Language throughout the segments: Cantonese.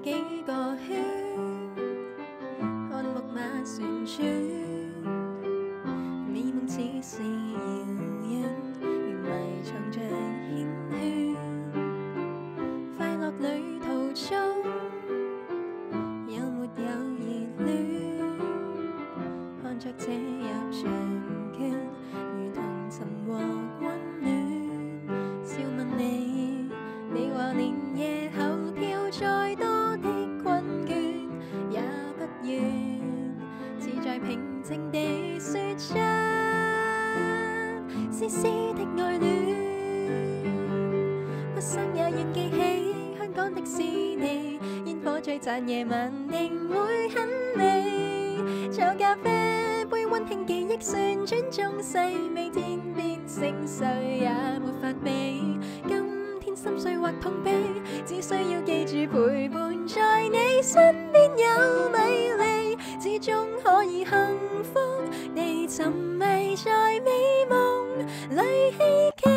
幾個圈，看木馬旋轉，美夢似是遙遠，如迷藏着缱绻。快樂旅途中，有沒有熱戀？看着這入場券，如同尋獲溫暖。笑問你，你話連夜後跳再多的困倦也不願，只在平靜地說出絲絲的愛戀。不生也願記起香港迪士尼，煙火璀璨夜晚定會很美。坐咖啡杯溫馨記憶旋轉中細微，天邊星碎也沒法比。今天心碎或痛悲，只需要記住陪伴在你身邊有米莉，始終可以幸福地沉迷在美夢裏希冀。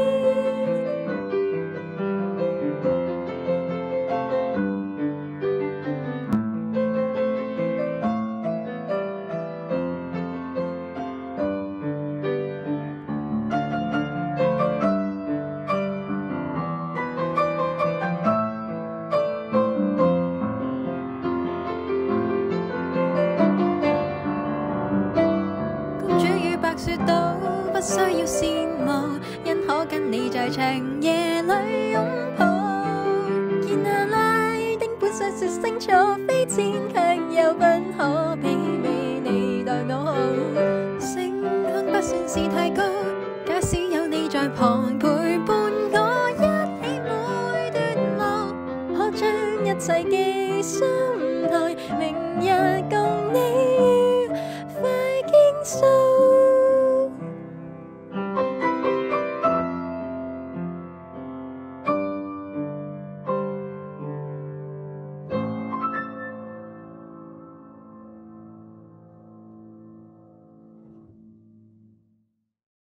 說到不需要羨慕，因可跟你在長夜裏擁抱。見阿拉丁本想說星座飛濺，卻又不可媲美你待我好。星空不算是太高，假使有你在旁